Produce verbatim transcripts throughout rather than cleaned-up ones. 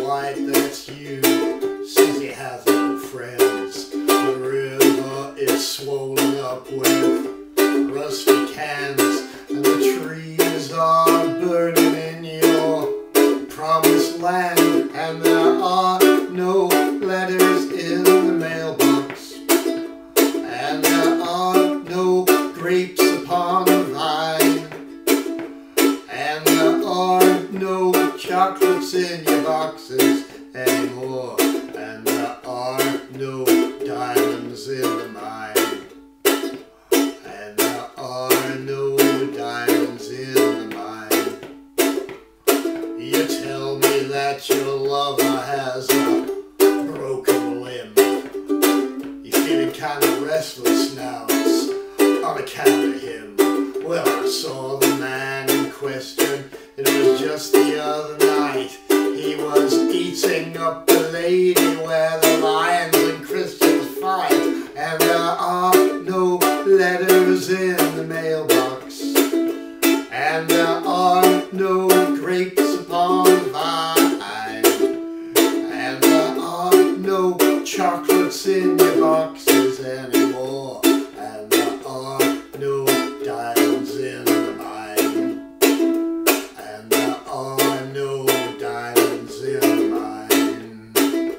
white, that's you. Says he has no friends. The river is swollen up with rusty cans, and the trees are burning in your promised land, and there are no letters in the mailbox, and there are no grapes upon the vine, and there are no chocolates in your boxes anymore, and there are no diamonds in the mine, and there are no diamonds in the mine. You tell me that your lover has a broken limb. You're feeling kind of restless now, it's on account of him. Well, I saw the man in question, it was just the other night. He was eating up the lady where the lions and Christians fight, and there are no letters in the mailbox, and there are no grapes upon the vine, and there are no chocolates in your boxes anymore, and there are no diamonds in the mine, and there are no diamonds in the mine.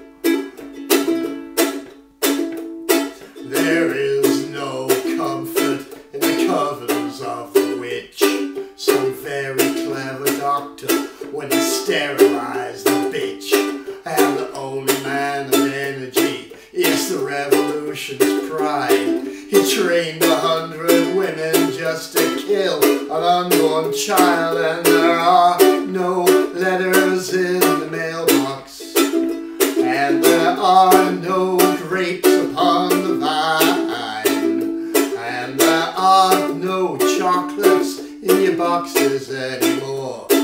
There is no comfort in the covers of the witch. Some very clever doctor went and sterilized the bitch, and the only man of energy is the revolution's pride. He trained a hundred women just to kill an unborn child, and there are no letters in the mailbox, and there are no grapes upon the vine, and there are no chocolates in your boxes anymore.